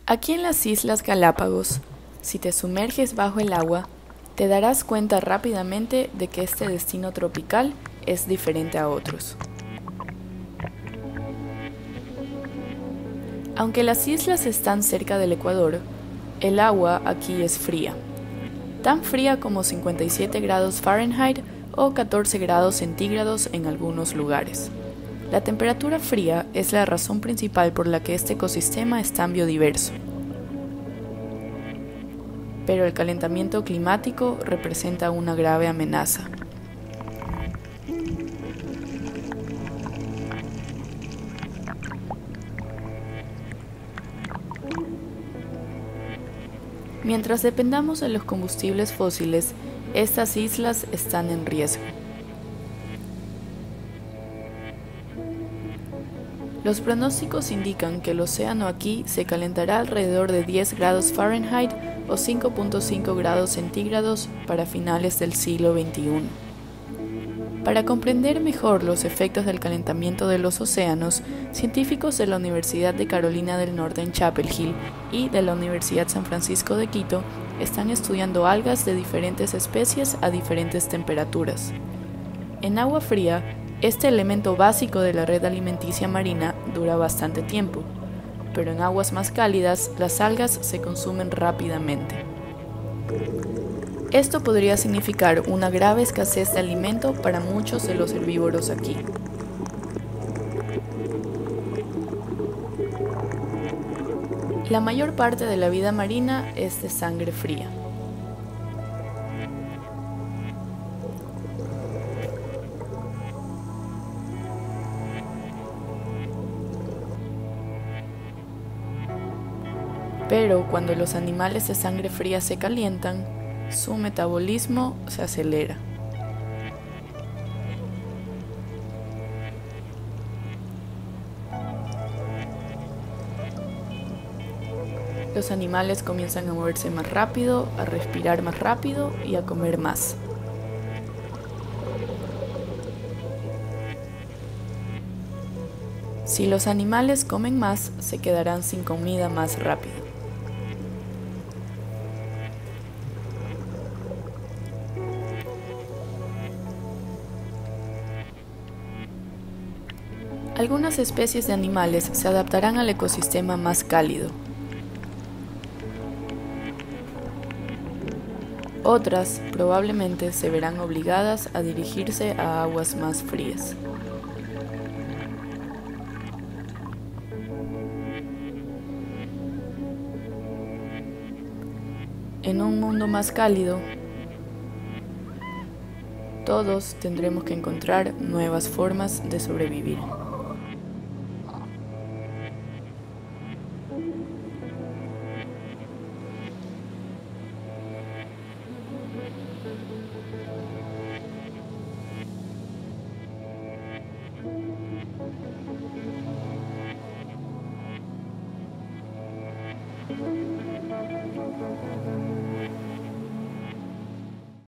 Aquí en las Islas Galápagos, si te sumerges bajo el agua, te darás cuenta rápidamente de que este destino tropical es diferente a otros. Aunque las islas están cerca del Ecuador, el agua aquí es fría, tan fría como 57 grados Fahrenheit o 14 grados centígrados en algunos lugares. La temperatura fría es la razón principal por la que este ecosistema es tan biodiverso. Pero el calentamiento climático representa una grave amenaza. Mientras dependamos de los combustibles fósiles, estas islas están en riesgo. Los pronósticos indican que el océano aquí se calentará alrededor de 10 grados Fahrenheit o 5.5 grados centígrados para finales del siglo XXI. Para comprender mejor los efectos del calentamiento de los océanos, científicos de la Universidad de Carolina del Norte en Chapel Hill y de la Universidad San Francisco de Quito están estudiando algas de diferentes especies a diferentes temperaturas. En agua fría, este elemento básico de la red alimenticia marina dura bastante tiempo, pero en aguas más cálidas las algas se consumen rápidamente. Esto podría significar una grave escasez de alimento para muchos de los herbívoros aquí. La mayor parte de la vida marina es de sangre fría. Pero cuando los animales de sangre fría se calientan, su metabolismo se acelera. Los animales comienzan a moverse más rápido, a respirar más rápido y a comer más. Si los animales comen más, se quedarán sin comida más rápido. Algunas especies de animales se adaptarán al ecosistema más cálido. Otras probablemente se verán obligadas a dirigirse a aguas más frías. En un mundo más cálido, todos tendremos que encontrar nuevas formas de sobrevivir.